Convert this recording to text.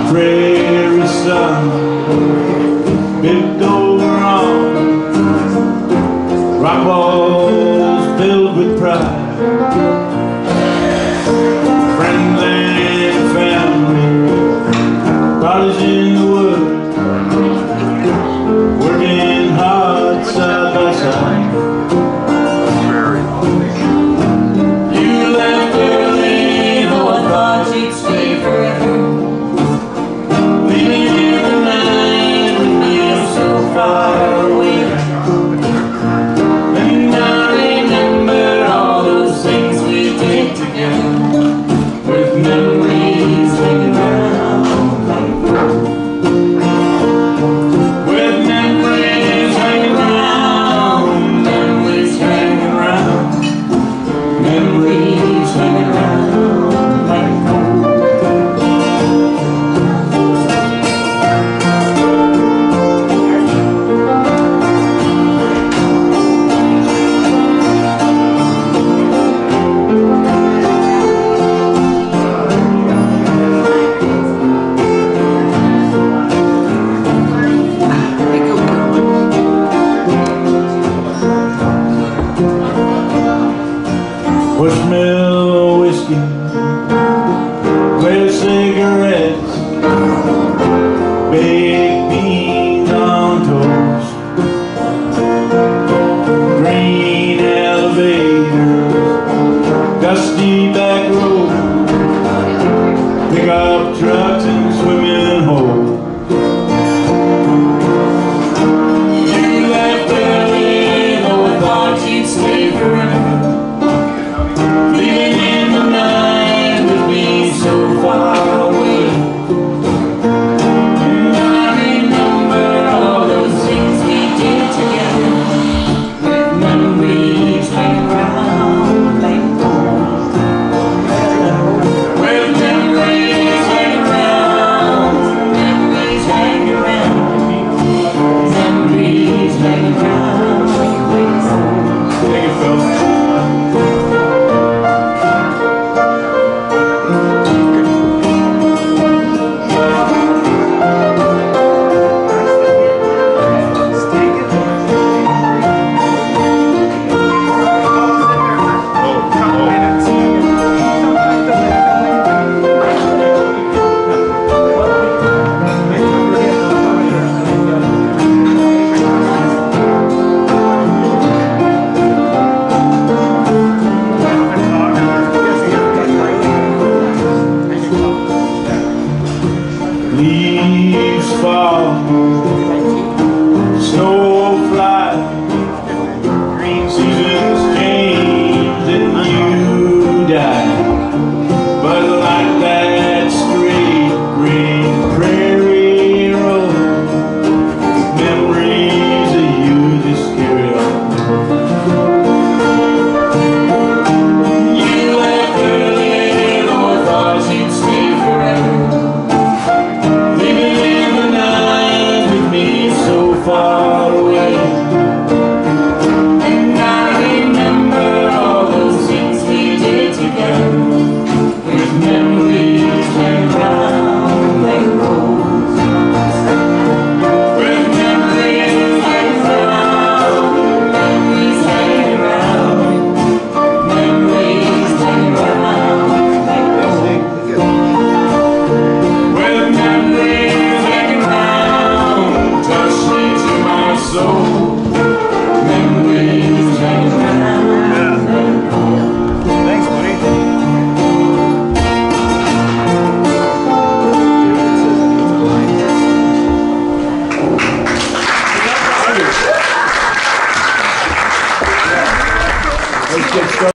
Prarie sun, built over on rock walls filled with pride. Friends and family, bodies in the woods, working hard side by side. You left early, though I thought you'd stay forever. Leaving here tonight when you're so far away. And I remember all those things we did together, with memories hanging around. With memories hanging around. Memories hanging around. Memories hanging around like gold. Bushmill whiskey, clear cigarettes, baked beans on toast, green elevators, dusty back roads, pickup trucks and